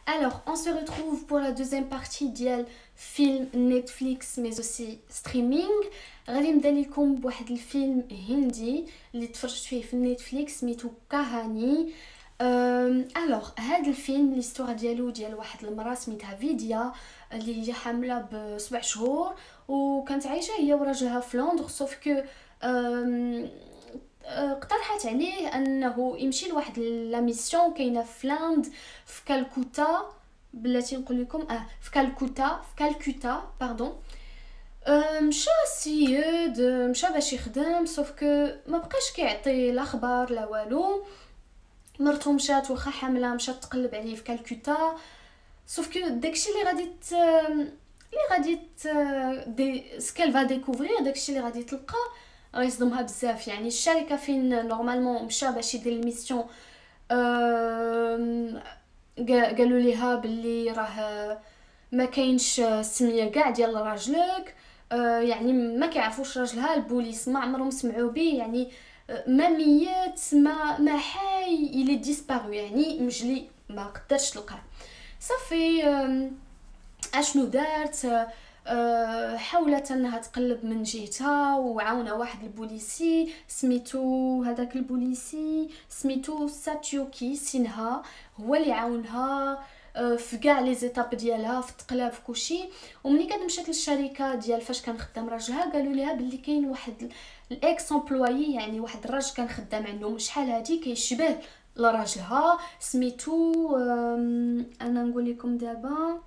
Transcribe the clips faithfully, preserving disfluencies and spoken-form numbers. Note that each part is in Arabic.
Alors, on se retrouve pour la deuxième partie ديال film Netflix mais aussi streaming. غادي نبدا لكم بواحد الفيلم هندي اللي تفرجت فيه في نتفليكس سميتو كهاني. أم، الوغ هاد الفيلم ليستوار ديالو ديال واحد المراه سميتها فيديا اللي هي حامله بسبع شهور وكانت عايشه هي وراجلها في لندن. سوف كو أم، أه، اقترحت عليه انه يمشي لواحد لا ميسيون كاينه في لاند في كالكوتا. بلاتي نقول لكم اه في كالكوتا في كالكوتا باردون. أه، مشى السيد مشى باش يخدم سوف كو ما بقاش كيعطي الاخبار لا والو. مرتو مشات واخا حامله مشات تقلب عليه في كالكوتا. سوف كو داكشي اللي غادي ت... اللي غادي ت... دي سكال فا ديكوفرير داكشي اللي غادي تلقى غيصدمها بزاف. يعني الشركه فين نورمالمون مشى باش يدير الميسيون أم، قا- قالوا ليها باللي راه ما كاينش سميه كاع ديال راجلك. آه، يعني ما كيعرفوش راجلها البوليس ما عمرهم سمعوا به. يعني آه، ما ميت ما ما حي الي ديسبارو يعني مجلي ما قدرتش تلقاه. صافي آم، اشنو دارت؟ آه، حاولت انها تقلب من جهتها وعاونها واحد البوليسي سميتو هذاك البوليسي سميتو ساتيوكي سينها. هو اللي عاونها آه، في كاع لي زيتاب ديالها في التقلاب في كلشي. وملي كانت مشات للشركه ديال فاش كان خدام راجلها قالوا ليها باللي كاين واحد الاكس امبلويي يعني واحد الراجل كان خدام عندهم شحال هادي كيشبه لراجلها سميتو آم، انا نقول لكم دابا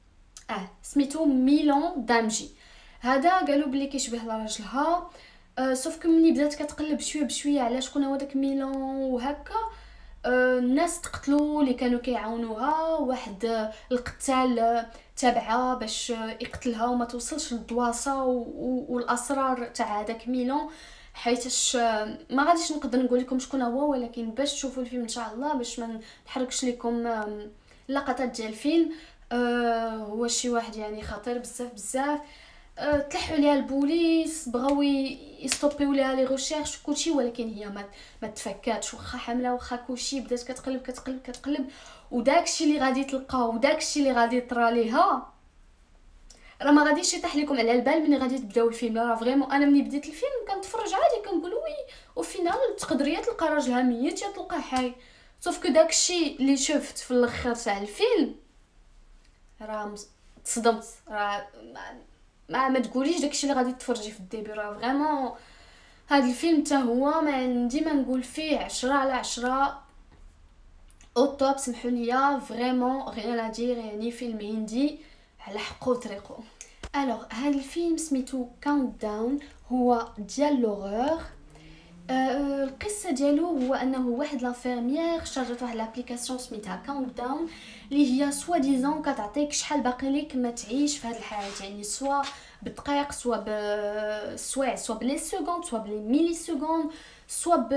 اه سميتو ميلون دامجي. هذا قالوا بلي كيشبه لراجلها. آه سوف كو ملي بدات كتقلب شويه بشويه على شكون هو داك ميلون وهكا. آه الناس تقتلوا اللي كانوا كيعاونوها واحد آه، القتال آه، تابعها باش آه، يقتلها وما توصلش للدواسه و- و- والاسرار تاع هذاك ميلون. حيتاش آه، ما غاديش نقدر نقول لكم شكون هو ولكن باش تشوفوا الفيلم ان شاء الله باش ما نحرقش لكم آم، لقطات ديال الفيلم. آه هو شي واحد يعني خطير بزاف بزاف. آه تلحوا ليها البوليس بغاو ي- يستوبيو ليها لي ريشيرش كلشي ولكن هي ما ما تفكاتش واخا حامله واخا كلشي بدات كتقلب كتقلب كتقلب. وداكشي اللي غادي تلقاو وداكشي اللي غادي طرا ليها راه ما غاديش يطيح لكم على البال ملي غادي تبداو الفيلم. راه فريمون انا ملي بديت الفيلم كنتفرج عادي كنقول وي وفينال تقدر يا تلقى راجلها ميت يا تلقاه حي. سوف كو داكشي اللي شفت في الاخر تاع الفيلم راه مص- تصدمت. راه ما, ما, ما تقوليش داكشي اللي غادي تفرجي في الديبي. راه فريمون هاد الفيلم حتى هو ما ديما نقول فيه عشرة على عشرة او توب. سمحوا ليا فريمون غير لا دير يعني فيلم هندي على حقه وطريقه. الوغ هاد الفيلم سميتو كاونت داون هو ديال لوغور. آه، القصه ديالو هو انه واحد لانفيرميير شارجت واحد لابليكاسيون سميتها كاونت داون اللي هي سوا ديزون كتعطيك شحال باقي ليك ما تعيش في هذه الحياه. يعني سوا بالدقائق سوا بالسوايع سوا بلي سكوند سوا بلي ميلي سكوند سوا ب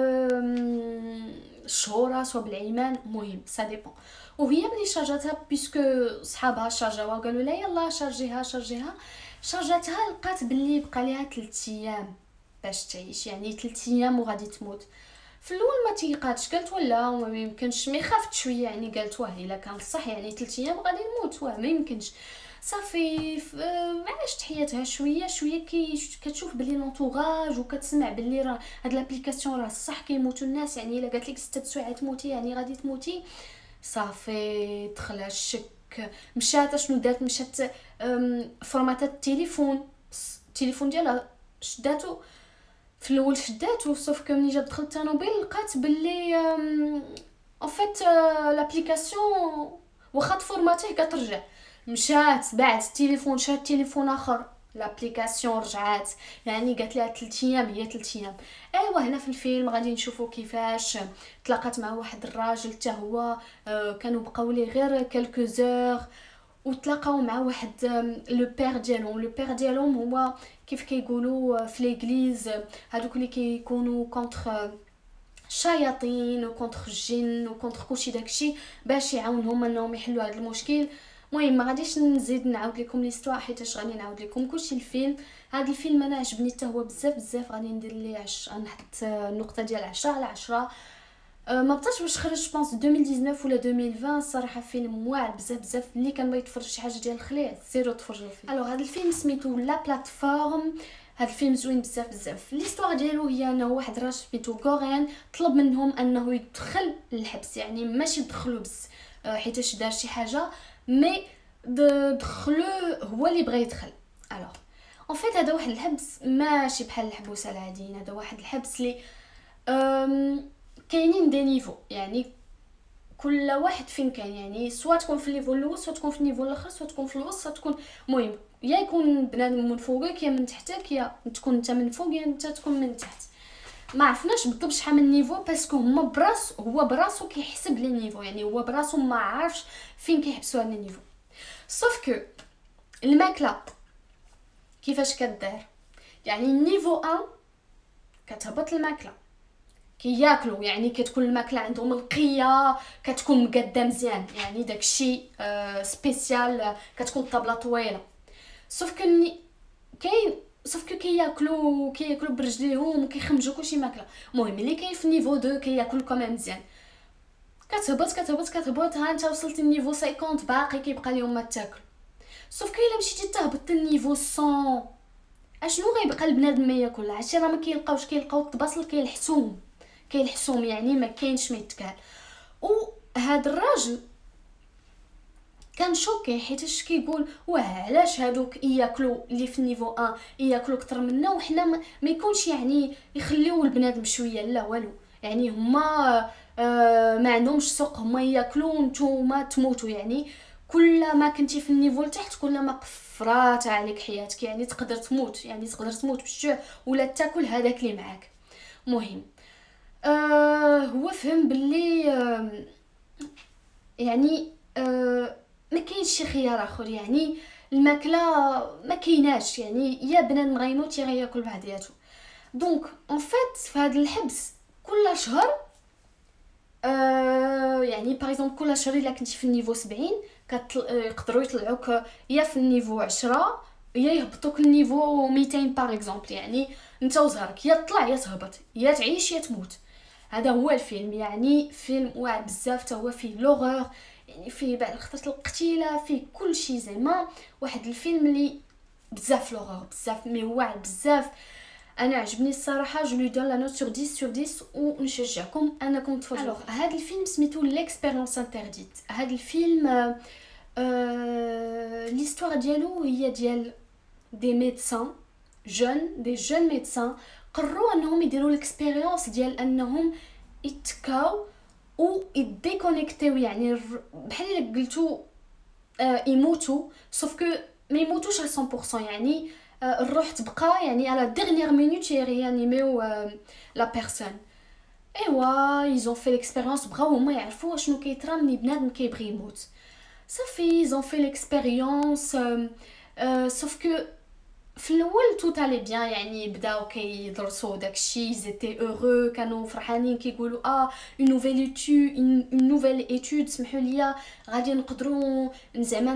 الشهورة سوا بالايمان مهم سا ديبون. وهي ملي شارجاتها بيسكو صحابها شارجاوها وقالوا لها يلا شارجيها شارجيها شارجاتها لقات باللي بقى ليها ثلاثة ايام باش تعيش. يعني ثلاث ايام وغادي تموت. في الاول ما تيقاتش قالت ولا ما يمكنش مي خافت شويه يعني قالت واه الا كان صح يعني ثلاث ايام غادي نموت واه ما يمكنش. صافي ف- آه، عاشت حياتها شويه شويه كي كتشوف بلي لونطوراج وكتسمع بلي راه هاد لابليكاسيون راه صح كيموتوا الناس. يعني الا قالت لك ستة سوايع تموتي يعني غادي تموتي. صافي دخلها الشك. مشات اشنو دارت مشات أم، فورماتات التليفون التليفون ديالها شداتو. في الاول شداتو سوف كو ملي جات دخلت الطوموبيل لقات باللي ان فيت لابليكاسيون واخا تفورماتيه كترجع. مشات باعت التليفون شات تليفون اخر لابليكاسيون رجعات. يعني قالت لها ثلاث ايام هي ثلاث ايام. ايوا هنا في الفيلم غادي نشوفوا كيفاش تلاقات مع واحد الراجل حتى هو آه، كانوا بقاو ليه غير كالكو زور وتلاقاو مع واحد آم، لو بير ديالهم. لو بير ديالهم هو كيف كيقولوا في ليغليز هادوك اللي كيكونوا كونتر الشياطين وكونتر الجن وكونتر كلشي داكشي باش يعاونهم انهم يحلوا هذا المشكل. المهم ما غاديش نزيد نعاود لكم ليستوار حيت غادي نعاود لكم كلشي الفيلم. هذا الفيلم انا عجبني حتى هو بزاف بزاف. غادي ندير ليه عش... نحط النقطه ديال عشرة على عشرة. أه ما بقاش باش خرج بونس ألفين وتسعطاش ولا ألفين وعشرين. الصراحه فيلم واعر بزاف بزاف، اللي كان بغى يتفرج شي حاجه ديال الخليع سيروا تفرجوا فيه. الوغ هذا الفيلم سميتو لا بلاتفورم. هذا الفيلم زوين بزاف بزاف. ليستوار ديالو هي انه واحد راجل سميتو غورين طلب منهم انه يدخل للحبس، يعني ماشي يدخلو بس أه حيتاش دار شي حاجه، مي دخلوه هو اللي بغى يدخل. الوغ اون فيت هذا واحد الحبس ماشي بحال الحبوسه العاديين، هذا واحد الحبس لي كاينين دي نيفو، يعني كل واحد فين كان، يعني سوا تكون في الليفل الاول سوا تكون في النيفو الاخر سوا تكون في الوسط سوا تكون، المهم يا يكون بنادم من فوقك يا من تحتك، يا تكون انت من فوق يا انت تكون من تحت. ما عرفناش بالضبط شحال من نيفو باسكو هما براس هو براسو كيحسب لي نيفو، يعني هو براسو ما عارفش فين كيحبسوا هاد النيفو. صوف كو الماكله كيفاش كدار، يعني النيفو واحد كتهبط الماكله كياكلوا، يعني كتكون الماكله عندهم نقيه، كتكون مقاده مزيان، يعني داكشي آه سبيسيال، آه كتكون الطابله طويله. صوف كني كاين صوف كو كياكلوا كياكلوا برجليهم وكيخمجوا كلشي ماكله. المهم اللي كاين في نيفو اثنين كياكل كمان مزيان، كتهبط كتهبط كتهبط، ها انت وصلت النيفو خمسين باقي كيبقى لهم ما تاكل. صوف كو الا مشيتي تهبط النيفو مية اشنو غيبقى البنادم ما ياكل؟ عرفتي راه ما كيلقاوش، كيلقاو الطباصل كيلحسوهم كيلحسوهم يعني ما كاينش ما يتكال. وهذا الراجل كان شوكي حيتاش كيقول واه علاش هادوك ياكلوا اللي في النيفو واحد ياكلوا اكثر منا وحنا ما, ما يكونش يعني يخليو البنادم شويه لا والو، يعني هما آه ما عندهمش سوق، هما ياكلوا نتوما تموتوا. يعني كل ما كنتي في النيفو لتحت كل ما قفرات عليك حياتك، يعني تقدر تموت، يعني تقدر تموت بالجوع ولا تاكل هذاك اللي معاك. مهم آه هو فهم باللي آه يعني آه ما كاينش شي خيار اخر، يعني الماكله ما كايناش، يعني يا بنادم غيموت يا غياكل بعضياتو. دونك اون فيت في هذا الحبس كل شهر آه يعني باغ كل شهر الا كنتي في النيفو سبعين يقدروا يطلعوك يا في النيفو عشرة يا يهبطوك النيفو ميتين باغ اكزومبل، يعني انت وزهرك يا تطلع يا تهبط يا تعيش يا تموت. هذا هو الفيلم، يعني فيلم واعر بزاف، تا هو فيه لوغور، يعني فيه بعض خطرات القتيله، فيه كل شيء، زعما واحد الفيلم اللي بزاف لوغور بزاف مي واعر بزاف. انا عجبني الصراحه، جو لو دون لا نوت سور عشرة سور عشرة ونشجعكم انكم تفرجوا. هذا الفيلم سميتو ليكسبيريونس انترديت. هذا الفيلم آه آه ليستوار ديالو هي ديال دي ميدسان جون دي جون ميدسان قرروا انهم يديروا الاكسبيريونس ديال انهم يتكاو و يديكونيكتيو، يعني بحال الا قلتو آه يموتوا، صوف كو ما يموتوش على مية بالمية، يعني آه الروح تبقى يعني على ديرنيير مينوت يريانيميو آه لا بيرسون. ايوا ايزون في ليكسبيريونس، بغاو هما يعرفوا شنو كيطرا ملي بنادم كيبغي يموت. صافي ايزون في ليكسبيريونس صوف كو في الاول تو تالي بيان، يعني بداو كيدرسوا داكشي زيتي اورو كانوا فرحانين كيقولوا اه اون نوفيل ايتود اون نوفيل ايتود سمحوا لي غادي نقدروا زعما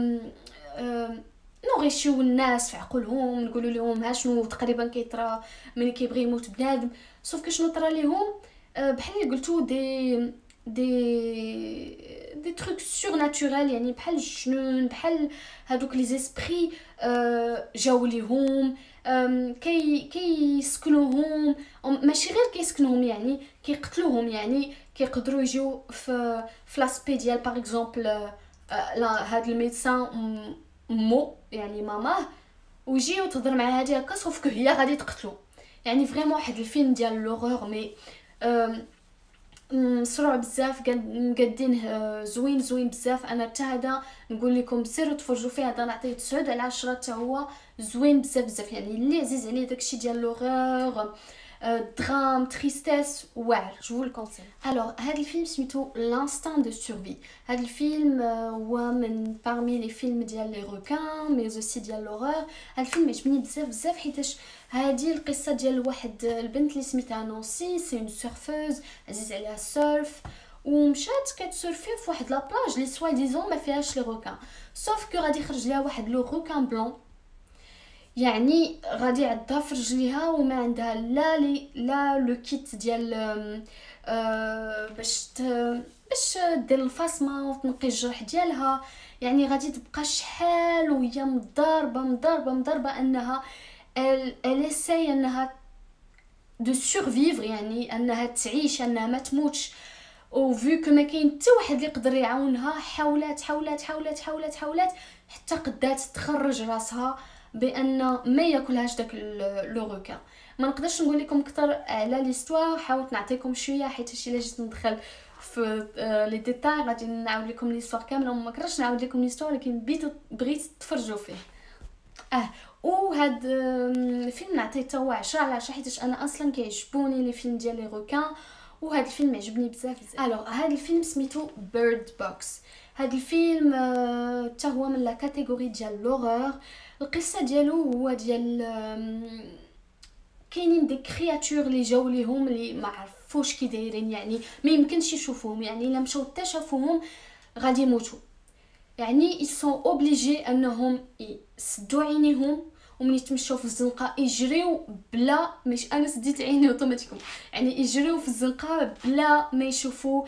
نغيشيو الناس في عقولهم، نقولوا لهم ها شنو تقريبا كيطرا ملي كيبغي يموت بنادم. صوف كو شنو طرا ليهم بحال اللي قلتو دي دي دي تروك سور ناتورال، يعني بحال الجنون بحال هادوك لي زيسبري آه جاو ليهم كي كيسكنوهم، ماشي غير كيسكنوهم يعني كيقتلوهم، يعني كيقدروا يجيو في في لاسبي ديال باغ اكزومبل لا هاد الميدسان مو يعني ماماه ويجيو تهضر مع هادي هكا، صوف كو هي غادي تقتلو. يعني فريمون واحد الفيلم ديال لوغور مي مصروع بزاف، مقادينه زوين زوين بزاف. انا حتى هذا نقول لكم سيروا تفرجوا فيه، هذا نعطيه تسعة على عشرة، حتى هو زوين بزاف بزاف، يعني اللي عزيز عليه داكشي ديال لوغور درام تريستيس واعر جو فو الكونسيل. الوغ هذا الفيلم سميتو لانستان دو سورفي. هذا الفيلم هو من بارمي لي فيلم ديال لي روكان مي اوسي ديال لوغور. هذا الفيلم عجبني بزاف بزاف حيتاش هذه القصه ديال واحد البنت اللي سميتها نونسي، سي اون سيرفوز عزيز عليها السيرف، ومشات كتسورفي في واحد لابلاج لي سوا ديزون ما فيهاش لي روكان، صوف كو غادي يخرج ليها واحد لو روكان بلون يعني غادي عندها في رجليها وما عندها لا لي لا لو كيت ديال آم، آه، باش ت... باش دير الفاصمه وتنقي الجرح ديالها. يعني غادي تبقى شحال وهي مضاربه مضاربه مضاربه انها ال اليساي انها دو سورفيفر، يعني انها تعيش انها ما تموتش. او فيو كو ما كاين حتى واحد اللي يقدر يعاونها، حاولات حاولات حاولات حاولات حاولات حتى قدات تخرج راسها بان ما ياكلهاش داك لو روكان. ما نقدرش نقول لكم اكثر على ليستوار، حاولت نعطيكم شويه حيت الا جيت ندخل في آه، لي ديتاي غادي نعاود لكم ليستوار كامله وما كرهتش نعاود لكم ليستوار، ولكن بيتو بغيت تفرجوا فيه. اه وهاد آم، الفيلم نعطيه تا هو عشرة على عشرة حيت انا اصلا كيعجبوني لي فيلم ديال لي روكان، وهذا الفيلم عجبني بزاف بزاف. الوغ هذا الفيلم سميتو بيرد بوكس. هذا الفيلم حتى هو من لا كاتيجوري ديال لوغور. القصه ديالو هو ديال آم، كاينين دي كرياتور اللي جاو ليهم اللي ما عرفوش كي دايرين، يعني ما يمكنش يشوفوهم، يعني الا مشاو حتى شافوهم غادي يموتوا. يعني يسون اوبليجي انهم يسدوا عينيهم ومن يتمشاو في الزنقه يجريو بلا مش انا سديت عيني اوتوماتيكوم، يعني يجريو في الزنقه بلا ما يشوفوا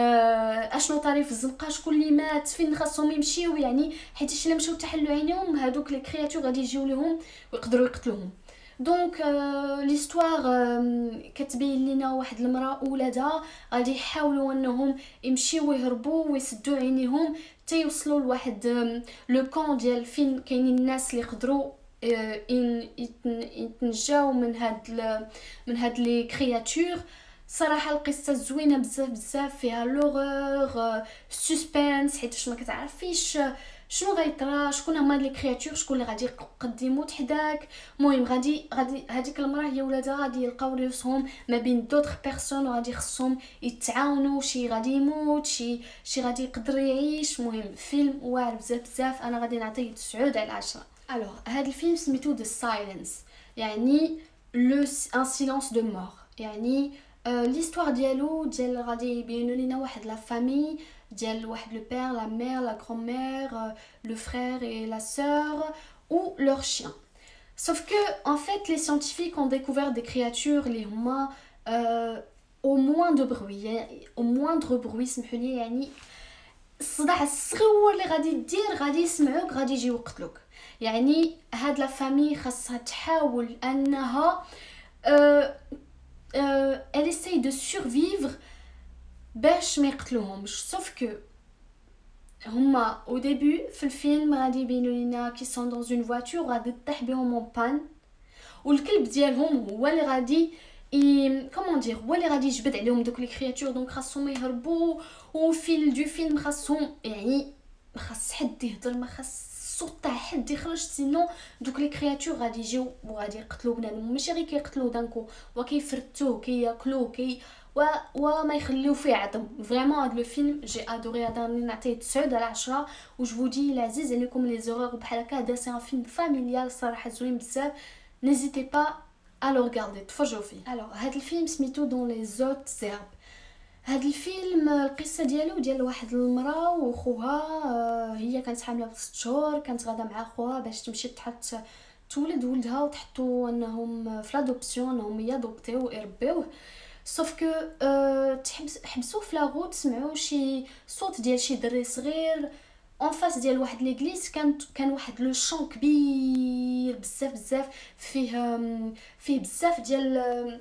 آه اشنو طاري في الزنقه، شكون اللي مات، فين خاصهم يمشيو. يعني حيت الا مشاو تحلوا عينيهم هادوك لي كرياتور غادي يجيو لهم ويقدروا يقتلوهم. دونك آه ليستوار آه كتبين لينا واحد المراه وولادها غادي يحاولوا انهم يمشيو ويهربوا ويسدوا عينيهم حتى يوصلوا لواحد آم، لو كون ديال فين كاينين الناس اللي يقدروا آه، ين- يتن- يتنجاو من هاد ال- من هاد لي كرياتور. صراحه القصه زوينه بزاف بزاف، فيها لوغور سسبنس حيت ما كتعرفيش آه، شنو غيطرا، شكون هما لي كرياتور، شكون اللي غادي يقد يموت حداك. المهم غادي غادي هذيك المراه هي ولادها غادي يلقاو راسهم ما بين دوطخ بيرسون وغادي خصهم يتعاونوا، شي غادي يموت، شي شي غادي يقدر يعيش. مهم فيلم واعر بزاف بزاف، انا غادي نعطيه تسعة على عشرة. الوغ هذا الفيلم سميتو ذا سايلنس، يعني لو ان سيلونس دو مور. يعني آه ليستوار ديالو ديال غادي يبينوا لينا واحد لا فامي ديال واحد لو بير لا مير لا غران مير لو فرير et la sœur ou leur chien. Sauf que, en fait, les scientifiques ont découvert des créatures, les humains, euh, au moindre bruit, au moindre bruit, سمحولي يعني الصداع الصغيور اللي غادي دير غادي يسمعوك غادي يجيو يقتلوك. يعني هاد لا فامي خاصها تحاول انها euh, euh, elle essaye de survivre باش ما يقتلوهمش. سوف كو هما او ديبي في الفيلم غادي يبينوا لينا كي سون دون اون فواتور غادي طيح بهم اون بان، والكلب ديالهم هو اللي غادي ي كومون دير هو اللي غادي يجبد عليهم دوك لي كرياتور. دونك خاصهم يهربوا، وفي دو فيلم خاصهم يعني ما خاص حد يهضر، ما خاص الصوت تاع حد يخرج، سينو دوك لي كرياتور غادي يجيو وغادي يقتلوا بنادم. ماشي غير كيقتلوه دانكو وكيفرتوه كياكلوه كي و وما يخليو فيه عظم. فريمون هذا لو فيلم جي ادوري، هذا نعطيه تسعة على عشرة. وجو دي العزيز عليكم لي زورور بحال هكا، هذا سي ان فيلم فاميليال صراحه زوين بزاف. N'hésitez pas à le regarder تفرجوا فيه. alors هذا الفيلم سميتو دون لي زوت زيرب. هذا الفيلم القصه ديالو ديال واحد المراه وخوها، آه، هي كانت حامله بست شهور، كانت غادا مع خوها باش تمشي تحط تولد ولدها وتحطوا انهم في لادوبسيون انهم يادوبتيو ويربيوه. سوف كو أه تحبس حبسوه في لاغوت، سمعوا شي صوت ديال شي دري صغير اون فاس ديال واحد ليغليز. كان كان واحد لو شون كبير بزاف بزاف، فيه فيه بزاف ديال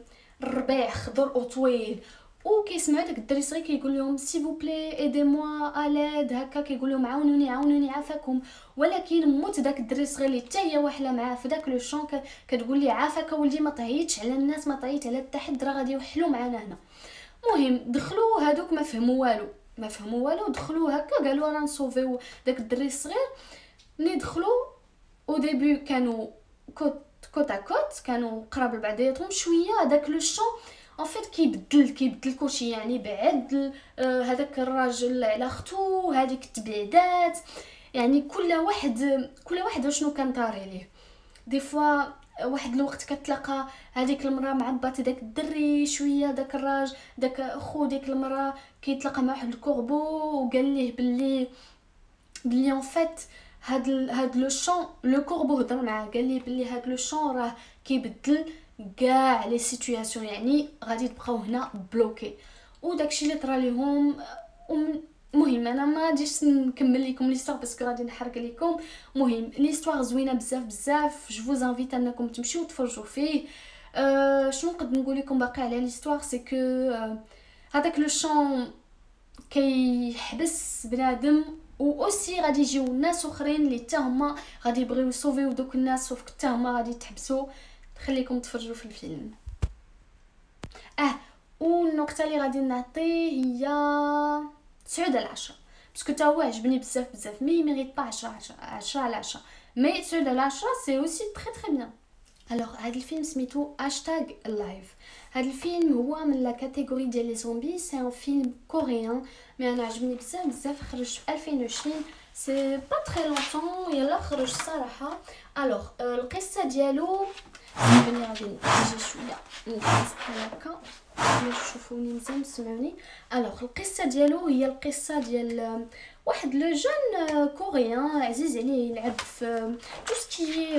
الربيع خضر وطويل. وكيسمعوا داك الدري صغير كيقول لهم سي فو بلي ايدي موا اليد، هكا كيقول لهم عاونوني عاونوني عافاكم. ولكن موت داك الدري صغير اللي حتى هي واحله معاه في داك لو شون كتقول لي عافاك ولدي ما طيتش على الناس، ما طيت على حتى حد، راه غادي يوحلوا معنا هنا. المهم دخلوا هادوك ما فهموا والو، ما فهموا والو دخلوا هكا قالوا راه نصوفيو داك الدري الصغير. ملي دخلوا او ديبي كانوا كوت كوت كوت، كانوا قراب لبعضياتهم شويه. داك لو شون ان فيت كيبدل كيبدل كلشي، يعني بعد آه هذاك الراجل على اختو، هذيك التبعيدات، يعني كل واحد كل واحد شنو كان طاري ليه. دي فوا واحد الوقت كتلاقى هذيك المراه معبات داك الدري شويه، داك الراج داك خو ديك المراه كيتلاقى مع واحد الكوربو وقال ليه باللي بلي ان فيت هاد ال... هاد لو شون لو كوربو هضر معاه قال لي بلي هاد لو شون راه كيبدل كاع لي سيتوياسيون، يعني غادي تبقاو هنا بلوكي. وداكشي اللي طرا ليهم. المهم انا ما غاديش نكمل لكم ليستوار باسكو غادي نحرق لكم. المهم ليستوار زوينه بزاف بزاف، جو فوز انفيت انكم تمشيو تفرجوا فيه. أه شنو نقد نقول لكم باقي على ليستوار سي كو أه هذاك لو شون كيحبس بنادم، و اوسي غادي يجيو ناس اخرين اللي حتى هما غادي يبغيو يسوفيو دوك الناس، سوف حتى هما غادي يتحبسوا. خليكم تفرجوا في الفيلم. اه والنقطه اللي غادي نعطيه هي تسعود على عشرة، باسكو تا هو عجبني بزاف بزاف، مي ميريت با عشرة عشرة على عشرة، مي تسعود على عشرة سي اوسي تري تري بيان. الوغ هذا الفيلم سميتو هاشتاغ لايف. هذا الفيلم هو من لا كاتيجوري ديال لي زومبي، سي ان فيلم كوريان، مي انا عجبني بزاف بزاف، خرج في ألفين وعشرين، سي با تري لونطون يلا خرج الصراحه. الوغ القصه ديالو بني غادي نجي شويه نجلس بحال هكا باش تشوفوني مزيان تسمعوني. الوغ القصه ديالو هي القصه ديال واحد لو جون كوريان عزيز عليه يلعب في تو سكي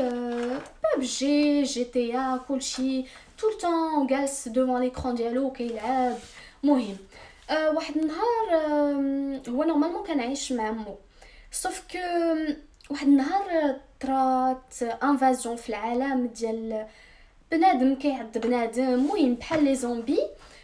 ببجي جي تي ا كلشي، طول طون جالس دوفون ليكران ديالو كيلعب. مهم أه واحد النهار أه هو نورمالمون كان عايش مع مو، صوف كو واحد النهار طرات انفازيون في العالم ديال بنادم كيعض بنادم، المهم بحال لي زومبي.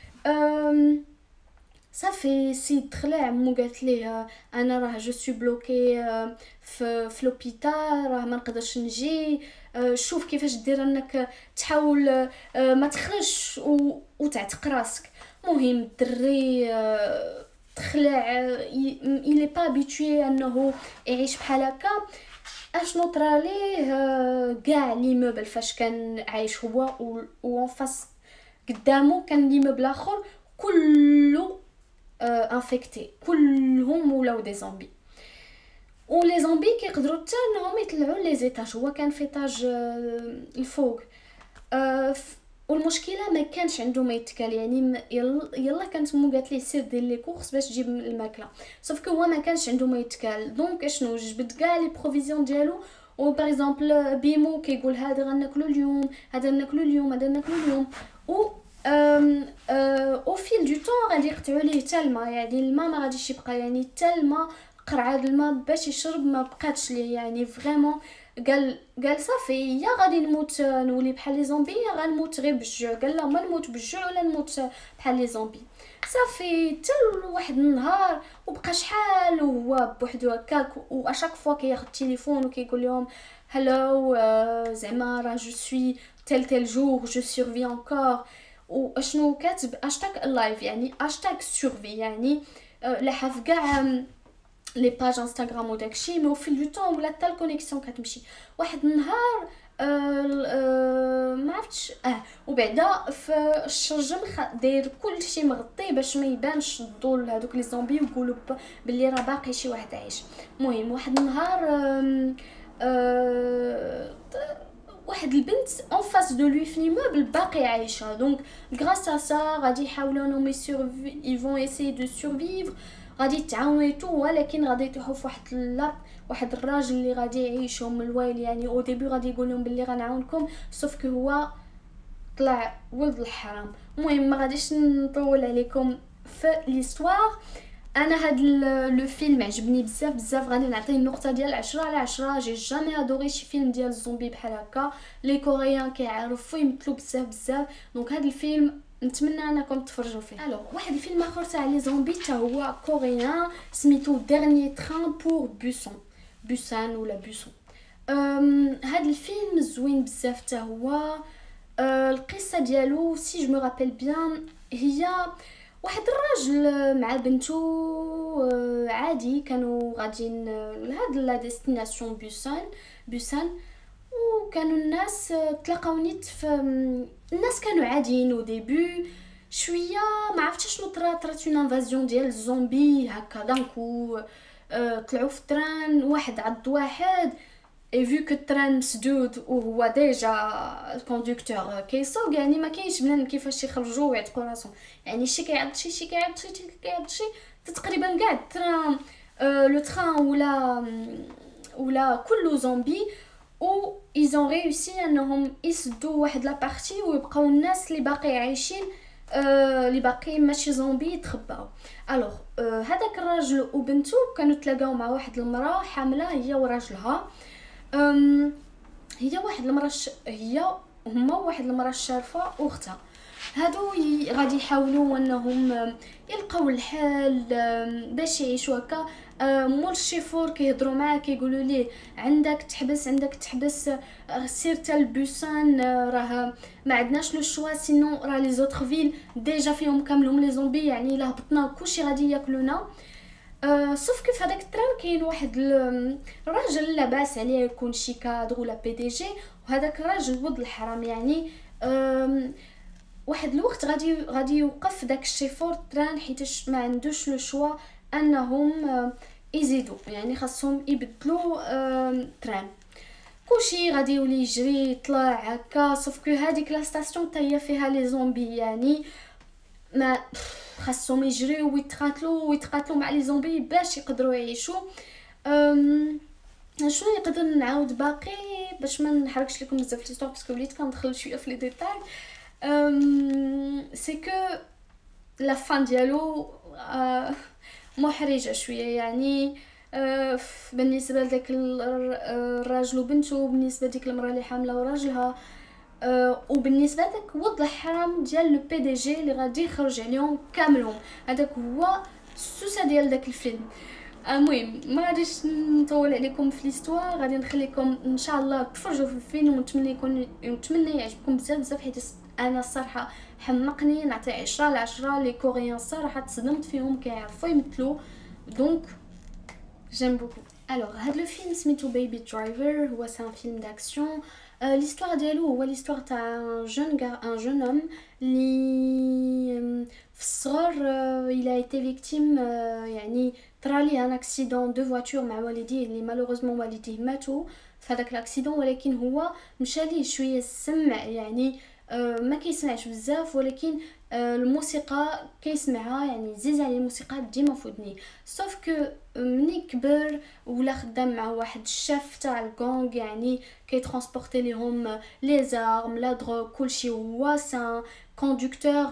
أم صافي سيد خلع مو قالت ليه انا راه جو سو بلوكي في في لوبيتال، راه ما نقدرش نجي. أه شوف كيفاش دير انك تحاول أه ما تخرجش وتعتق راسك. مهم الدري أه تخلع، il est pas habitué انه يعيش بحال هكا. اشنو طرا ليه كاع ليموبل فاش كان عايش هو و فاس قدامه كان ليموبل اخر كله انفيكتي، كلهم ولاو دي زومبي. ولي زومبي كيقدروا حتى انهم يطلعوا لي زيتاج، هو كان في ايطاج الفوق. أه والمشكله ما كانش عنده ما يتكال، يعني يلا, يلا كانت مو قالت ليه سير دير لي كورس باش تجيب الماكله، صافي كو هو ما كانش عنده ما يتكال. دونك اشنو جبد كاع لي بروفيزيون ديالو، و باغ اكزومبل بيمو كيقول هذا غناكلو اليوم، هذا ناكلو اليوم، هذا ناكلو اليوم. و ام او فيل دو طون غادي يقطعوا ليه حتى الماء، يعني الماء ما غاديش يبقى، يعني حتى الماء قرعه الماء باش يشرب ما بقاتش ليه، يعني فريمون قال قال صافي يا غادي نموت نولي بحال لي زومبي، يا غنموت غير بالجوع. قال لا ما نموت بالجوع ولا نموت بحال لي زومبي. صافي حتى واحد النهار وبقى شحال وهو بوحدو هكاك، واشاك فوا كياخذ التليفون وكيقول لهم هلو زعما راه جو سوي تيل تيل جور جو سيرفي انكور. واشنو كاتب هاشتاغ لايف، يعني هاشتاغ سيرفي، يعني لاحظ كاع لي باج انستغرام وداكشي، مي في لو طون ولا حتى الكونيكسيون كتمشي. واحد النهار آه آه ما عرفتش اه وبعدا في الشرجم داير كلشي مغطي باش ما يبانش الضوء لهذوك لي زومبي ويقولوا باللي راه باقي شي واحد عايش. المهم واحد النهار آه آه واحد البنت اون فاس دو لوي في ليموبل باقي عايشه، دونك غراس ا سا غادي يحاولوا انهم يسورفي يفون ايسي دو سورفيفر، غادي يتعاونوا تو، ولكن غادي يطيحوا في واحد اللاب، واحد الراجل اللي غادي يعيشهم من الويل. يعني او ديبي غادي يقول لهم باللي غنعاونكم، سوف كو هو طلع ولد الحرام. المهم ما غاديش نطول عليكم في ليستوار. انا هاد لو فيلم عجبني بزاف بزاف، غادي نعطيه النقطه ديال عشرة على عشرة. جي جامي ادوري شي فيلم ديال الزومبي بحال هكا، لي كوريان كيعرفوا يمثلوا بزاف بزاف، دونك هاد الفيلم نتمنى انكم تفرجوا فيه. الوغ واحد الفيلم اخر تاع لي زومبي حتى هو كوريان، سميتو ديرني تران بور بوسون، بوسان ولا بوسون. هاد الفيلم زوين بزاف حتى هو. أه القصه ديالو سي جو مي رابيل بيان، هي واحد الراجل مع بنته أه عادي كانوا غاديين لهاد لا ديستيناسيون بوسان بوسان وكانوا الناس تلاقاو نيت في الناس كانوا عاديين او ديبي شويه ما عرفتش شنو طرا طرات اون انفازيون ديال الزومبي هكا دانكو. أه طلعوا في التران، واحد عض واحد اي فيو كو التران مسدود وهو ديجا الكوندكتور كيسوق، يعني ما كاينش بنان كيفاش يخرجوا ويعتقوا راسهم، يعني شي كيعض شي شي كيعض شي شي كيعض شي تقريبا كاع التران أه لو تران ولا ولا كله زومبي، و ils ont réussi انهم يسدوا واحد لا بارتي ويبقاو الناس اللي باقي عايشين، آه اللي باقيين ماشي زومبي يتخباو. الوغ آه هذاك الراجل وبنته كانوا تلاقاو مع واحد المراه حامله هي وراجلها. أم هي واحد المراه ش... هي هما واحد المراه الشارفه واختها. هادو ي- غادي يحاولوا انهم آم، يلقاو الحل آم، باش يعيشوا هكا. آم، مول الشيفور كيهضروا معاه كيقولوا ليه عندك تحبس عندك تحبس، آه، سير تا البوسان، آه، راه ما عندناش لو شوا سينو راه لي زوتر فيل ديجا فيهم كاملهم لي زومبي، يعني الا هبطنا كلشي غادي ياكلونا. أه صوف كيف هذاك التران كاين واحد ال- الراجل لاباس عليه يكون شي كادر ولا بي دي جي، وهذاك الراجل ود الحرام يعني. أم، واحد الوقت غادي غادي يوقف داك الشيفور التران حيتاش ما عندوش لو شوا انهم آه، يزيدوا، يعني خاصهم يبدلوا آم، تران. كلشي غادي يولي يجري يطلع هكا، صوف كو هذيك لا ستاسيون حتى هي فيها لي زومبي، يعني ما خاصهم يجريو ويتقاتلوا ويتقاتلوا مع لي زومبي باش يقدروا يعيشوا. أم، شنو نقدر نعاود باقي باش ما نحرقش لكم بزاف في ليستوار باسكو وليت كندخل شويه في لي ديتاي. أم، سي كو لا فان ديالو آه، محرجه شويه يعني. آه، ف- بالنسبه لذاك ال- الر- الراجل وبنته، بالنسبه ديك المراه اللي حامله وراجلها، آه، وبالنسبه لذاك وضع حرام ديال لو بي دي جي اللي غادي يخرج عليهم كاملهم. هذاك هو السوسه ديال داك الفيلم. المهم ما غاديش نطول عليكم في ليستوار، غادي نخليكم ان شاء الله تفرجوا في الفيلم، ونتمنى يكون نتمنى يعجبكم بزاف بزاف، حيت انا الصراحه حمقني، نعطي عشرة على عشرة. لي كوريان الصراحه تصدمت فيهم كيعرفوا يمثلوا، دونك j'aime beaucoup. Alors, هاد لو فيلم سميتو بيبي درايفر، هو سي ان فيلم d'action. ليستوار ديالو هو ليستوار تاع ان جون ان جون هوم اللي في الصغر il a été victime، يعني طرالي ان اكسيدون دو فواتور مع والديه اللي مالوغوزمون والديه ماتوا في هذاك الاكسيدون، ولكن هو مشى ليه شويه السمع يعني. آه، ما كيسمعش بزاف، ولكن آه، الموسيقى كيسمعها، يعني زيز عليه الموسيقى ديما في ودنيه. سوف كو مني كبر ولا خدام مع واحد الشاف تاع الكونغ، يعني كيترونسبورتي ليهم لي زارم لا دروغ كلشي، هو سان كوندكتور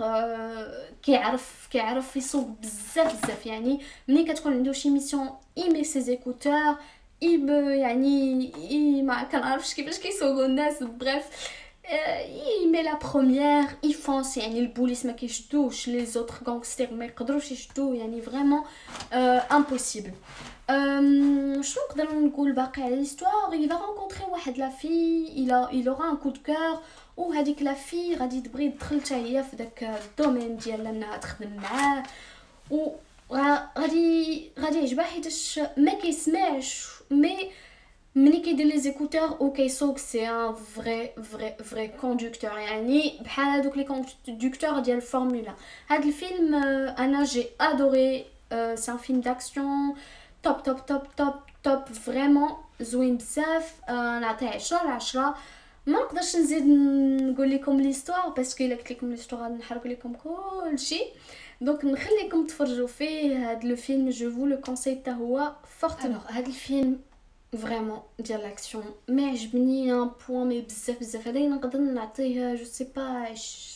كيعرف كيعرف يسوق بزاف بزاف يعني. ملي كتكون عنده شي ميسيون ايمي سي زيكوتور يب يعني ي- ما كنعرفش كيفاش كيسوقوا الناس بريف. يمي لا بروميير يفونس، يعني البوليس ما كيشدوش لي زوتر غانغستير ما يقدروش يشدوه، يعني فريمون امبوسيبل. أم، شنو نقدر نقول باقي على ليستوار؟ il va rencontrer واحد لا في il a il aura un coup de cœur، وهذيك لا في غادي تبغي تدخل حتى هي في داك الدومين ديال انها تخدم معاه، و غا- غادي غادي يعجبها حيتاش ما كيسمعش مي ملي كيدير لي زيكوتور و كيسوق سي ان فري فري فري كوندكتور، يعني بحال هادوك لي كوندكتور ديال الفورمولا. هاد الفيلم آه، انا جي ادوري، سي ان فيلم داكسيون توب توب توب توب توب فريمون زوين بزاف. آه، نعطيه عشرة على عشرة. ما نقدرش نزيد نقول لكم ليستوار باسكو الا قلت لكم ليستوار غادي نحرق لكم كلشي، دونك نخليكم تفرجوا فيه. هاد لو فيلم جو فو لو كونساي حتى هو فورت. الوغ هاد الفيلم فريمون ديال لاكسيون ما عجبني ان بوين مي بزاف بزاف، هذا نقدر نعطيه جو سي با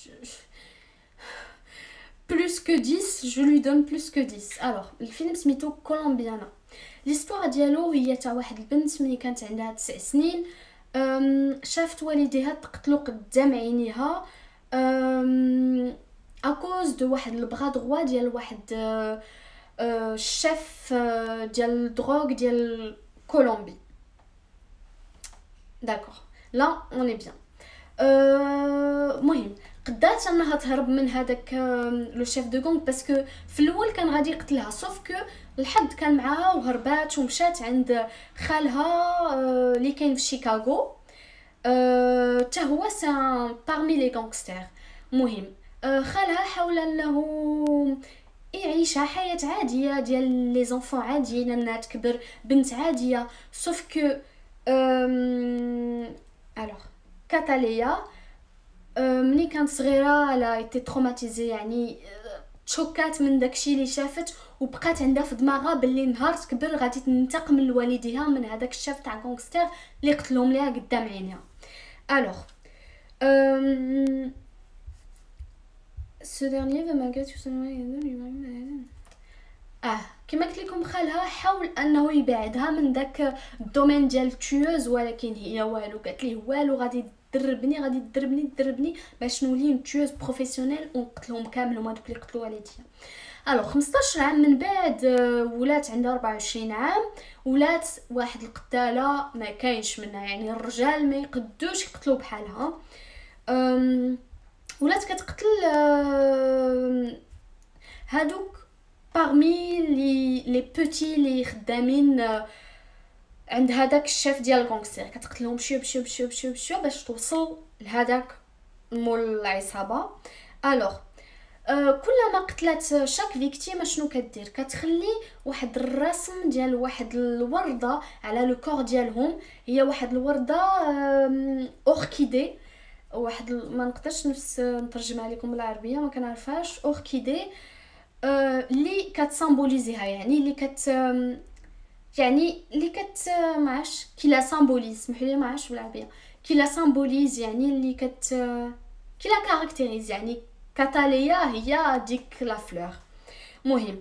بلوس كو دix، جو لوي دون بلوس كو دix. الوغ الفيلم سميتو كولومبيانا. ليستوار ديالو هي تاع واحد البنت ملي كانت عندها تسع سنين، أم، شافت والديها تقتلوا قدام عينيها أم، اكوز دو واحد البغا دغوا ديال واحد آه، آه، الشيف آه، ديال الدروغ ديال كولومبي. داكوغ لا اوني بيان. المهم قدات انها تهرب من هذاك لو شيف دو غونغ، باسكو في الاول كان غادي يقتلها، صوف كو الحد كان معاها وهربات ومشات عند خالها آه، اللي كاين في شيكاغو. أه تا هو سان بارمي لي غانغستير. مهم أه خالها حاول انه يعيشها حياة عادية ديال لي زونفون عاديين، انها تكبر بنت عادية. سوف كو الوغ كاتاليا أه ملي كانت صغيرة لا ايتي تروماتيزي، يعني تشوكات من داكشي اللي شافت، وبقات عندها في دماغها باللي نهار تكبر غادي تنتقم من والديها من هذاك الشاف تاع غونغستر اللي قتلهم ليها قدام عينيها. الوغ ce dernier va malgré tout اه كما قلت لكم خالها حاول انه يبعدها من داك الدومين ديال التيوز، ولكن هي والو، قالت ليه والو غادي تدربني غادي تدربني تدربني باش نولي تيوز بروفيسيونيل ونقتلهم كامل هما دوك اللي قتلوا والديها. الو خمسطاش عام من بعد ولات عندها أربعة وعشرين عام، ولات واحد القتاله ما كاينش منها، يعني الرجال ما يقدوش يقتلوا بحالها. أم ولات كتقتل هادوك parmi لي لي بوتي لي خدامين عند هذاك الشيف ديال الغونغستر، كتقتلهم شويه بشويه بشويه بشويه بشويه باش توصل لهذاك مول العصابه. الوغ أه كلما قتلت شاك فيكتيم شنو كدير، كتخلي واحد الرسم ديال واحد الورده على لو كور ديالهم، هي واحد الورده اوركيدي، واحد ما نقدرش نفس نترجمها لكم بالعربيه ما كنعرفهاش، اوركيدي اللي أه كتسامبوليزيها، يعني اللي كت يعني اللي كت ما عرفتش كي لا سامبوليز، سمحوا لي ما عرفتش بالعربيه كي لا سامبوليز، يعني اللي كت كي لا كاركتيريز، يعني كاتاليا هي ديك لا فلور. مهم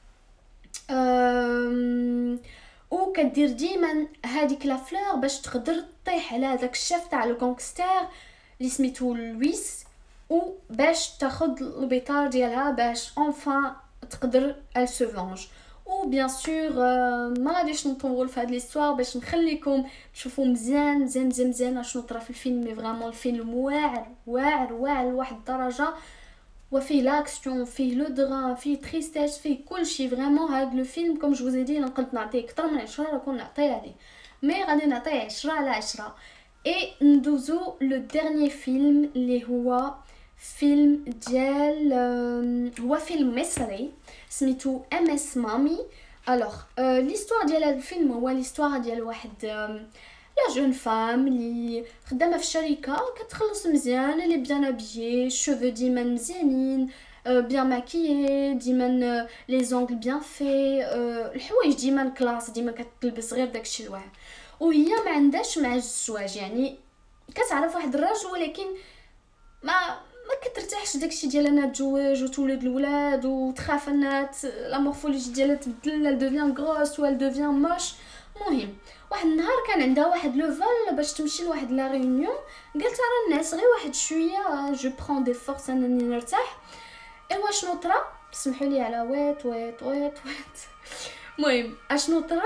أم... و كدير ديما هذيك لا فلور باش تقدر طيح على داك الشيف تاع لو غونغستر اللي سميتو لويس، و باش تاخذ البطار ديالها باش اونفان تقدر ال سو فونج. و بيان سور ما غاديش نطول في هاد ليستوار باش نخليكم تشوفوا مزيان مزيان مزيان مزيان شنو طرا في الفيلم. مي فريمون الفيلم واعر واعر واعر لواحد الدرجه، وفيه لاكسيون فيه لو درام فيه تريستيس فيه كلشي. فريمون هاد لو فيلم كوم جو زيدي نقدر نعطيه اكثر من عشرة، راكم نعطيه عليه مي غادي نعطيه عشرة على عشرة. اي ندوزو لو ديرني فيلم اللي هو فيلم ديال هو فيلم مصري سميتو ام اس مامي. الوغ ليستوار ديال هذا الفيلم هو ليستوار ديال واحد لا جون فام اللي خدامه في الشركه كتخلص مزيان، اللي بيان ابيي شوفو ديما مزيانين بيان ماكيي ديما لي زونغل بيان في الحوايج ديما كلاس، ديما كتلبس غير داكشي الواعر، وهي ما عندهاش مع الزواج، يعني كتعرف واحد الراجل ولكن ما ما كترتاحش داكشي ديال انها تزوج وتولد الولاد وتخاف انها لا مورفولوجي ديالها تبدل، ال دوفيان غروس ولا دوفيان موش. مهم واحد النهار كان عندها واحد لو فال باش تمشي لواحد لا ريونيون، قالت راه الناس غير واحد شويه جو برون دي فورس انني نرتاح. ايوا شنو طرا، سمحوا لي على ويت ويت ويت ويت المهم اشنو طرا،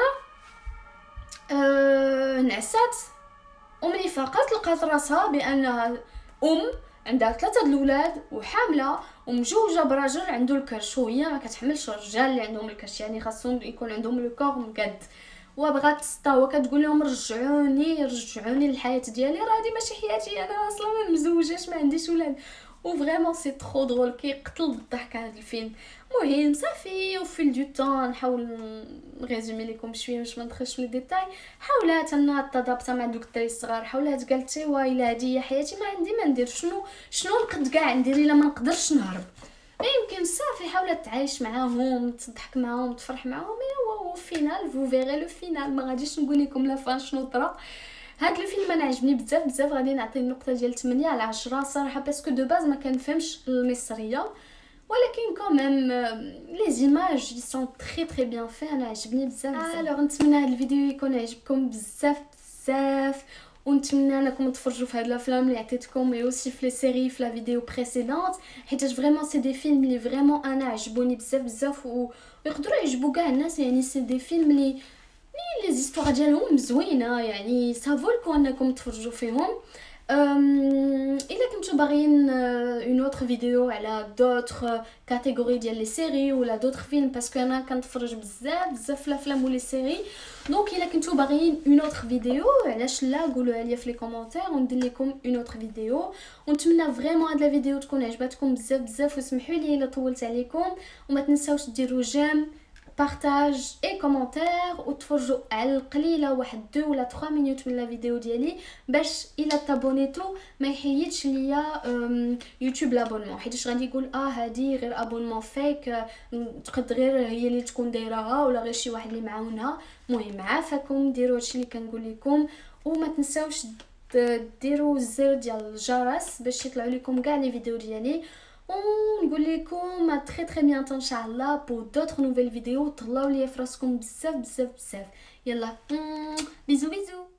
أه نعسات وملي فاقات لقات راسها بانها ام عندها ثلاثه د الاولاد وحامله ومجوجه براجل عنده الكرش، وهي ما كتحملش الرجال اللي عندهم الكرش، يعني خاصهم يكون عندهم لو كور مقاد. وبغات تستاوى كتقول لهم رجعوني رجعوني للحياه ديالي، راه هذه ماشي حياتي، انا اصلا ما مزوجاش ما عنديش ولاد. وفريمون سي ترو درول كيقتل بالضحك هذا الفيلم. مهم صافي وفي دو طون نحاول نغيزومي لكم شويه باش ما ندخلش في لي ديتاي. حاولات انها تضابط مع دوك الدراري الصغار، حاولات قالت ايوا الا هذه هي حياتي ما عندي ما ندير، شنو شنو نقد كاع ندير الا ما نقدرش نهرب. ما يمكن صافي حاولت تعايش معاهم تضحك معاهم تفرح معاهم. ايوا وفينال فو فيغي لو فينال، ما غاديش نقول لكم لا فان شنو طرا. هاد الفيلم انا عجبني بزاف بزاف، غادي نعطيه النقطه ديال ثمانية على عشرة صراحه، باسكو دو باز ما كنفهمش المصريه، ولكن كوميم لي زيماج سون تري تري بيان في، انا عجبني بزاف بزاف. الوغ نتمنى هاد الفيديو يكون عجبكم بزاف بزاف، ونتمنى انكم تفرجوا في هاد الافلام اللي عطيتكم اي اوسي في لي سيري في لا فيديو بريسيدونت، حيت فريمون سي دي فيلم اللي فريمون انا عجبوني بزاف بزاف ويقدروا يعجبوا كاع الناس. يعني سي دي فيلم اللي لي زيستوار ديالهم زوينه، يعني سافو الكو انكم تفرجوا فيهم. أم... الا كنتو باغيين اون اوتر فيديو على دوطر كاتيجوري ديال لي سيري ولا دوطر فيلم، باسكو انا كنتفرج بزاف بزاف في الافلام ولي سيري، دونك الا كنتو باغيين اون اوتر فيديو علاش لا قولوها لي في لي كومونتير وندير لكم اون اوتر فيديو. ونتمنى فريمون هاد لا فيديو تكون عجبتكم بزاف بزاف، وسمحوا لي الا طولت عليكم، وما تنساوش ديروا جيم بارطاج اي كومونتير وتفرجوا على القليله واحد دو ولا ثلاثة مينوت من لا فيديو ديالي باش الا تابونيتو ما يحيدش ليا أم، يوتيوب لابونمون، حيتاش غادي يقول اه هادي غير ابونمون فيك، آه، تقد غير هي اللي تكون دايراها ولا غير شي واحد اللي معاونها. المهم عافاكم ديروا هادشي اللي كنقول لكم، وما تنساوش د- ديروا الزر ديال الجرس باش يطلعوا لكم كاع لي فيديو ديالي. ونقول لكم à très très bientôt ان شاء الله pour d'autres nouvelles vidéos. تهلاو ليا في راسكم بزاف بزاف بزاف. يلا بيزو بيزو.